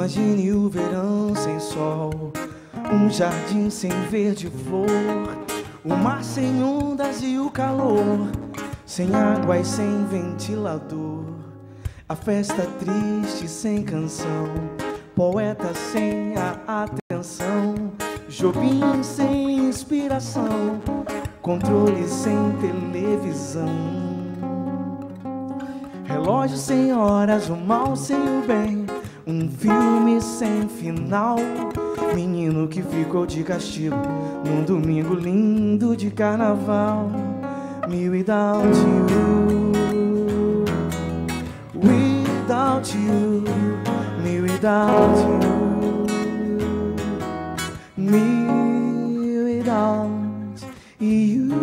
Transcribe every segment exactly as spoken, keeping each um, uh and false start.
Imagine o verão sem sol, um jardim sem verde flor, o mar sem ondas e o calor, sem água e sem ventilador, a festa triste sem canção, poeta sem a atenção, Jobim sem inspiração, controle sem televisão, relógio sem horas, o mal sem o bem, um filme sem final, menino que ficou de castigo num domingo lindo de carnaval. Me without you, without you, me without you, me without you.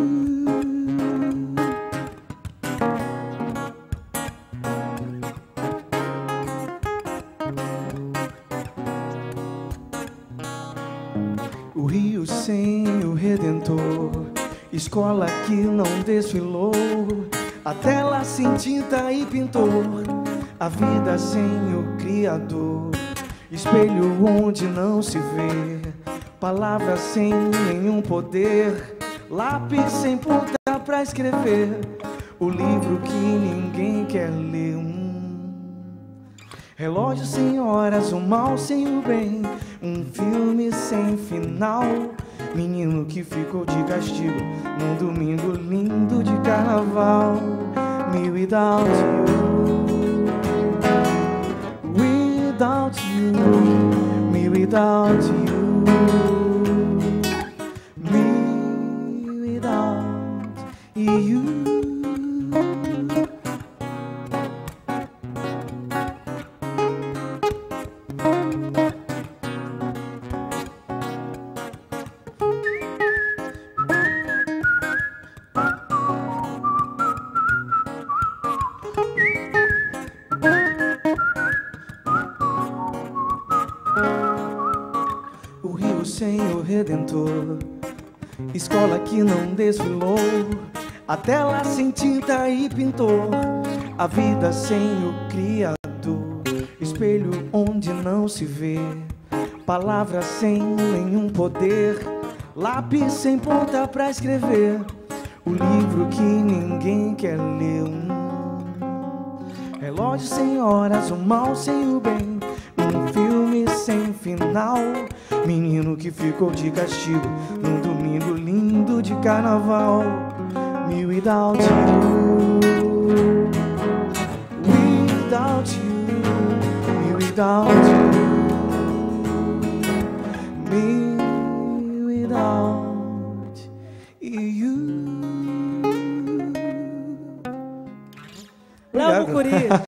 O rio sem o Redentor, escola que não desfilou, a tela sem tinta e pintor, a vida sem o Criador, espelho onde não se vê, palavras sem nenhum poder, lápis sem ponta pra escrever, o livro que ninguém quer ler. Hum. Relógio sem horas, o mal sem o bem, um filme sem final, menino que ficou de castigo num domingo lindo de carnaval. Me without you, without you, me without you, me without you. O rio sem o Redentor, escola que não desfilou, a tela sem tinta e pintor, a vida sem o Criador, espelho onde não se vê, palavras sem nenhum poder, lápis sem ponta pra escrever, o livro que ninguém quer ler. Hum. Relógio sem horas, o mal sem o bem, um filme sem final, menino que ficou de castigo num domingo lindo de carnaval. Me without you, without you, me without you, me without you. Léo Bucuri.